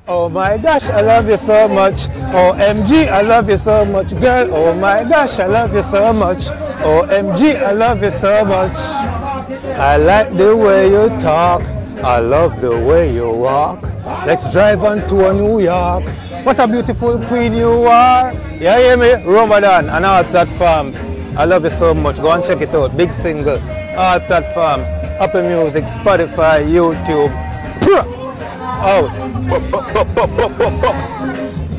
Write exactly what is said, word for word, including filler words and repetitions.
Oh my gosh, I love you so much. O M G, I love you so much, girl. Oh my gosh, I love you so much. O M G, I love you so much. I like the way you talk. I love the way you walk. Let's drive on to New York. What a beautiful queen you are. You hear me? Romah Dan on all platforms. I love you so much. Go and check it out. Big single. All platforms. Apple Music, Spotify, YouTube. Out.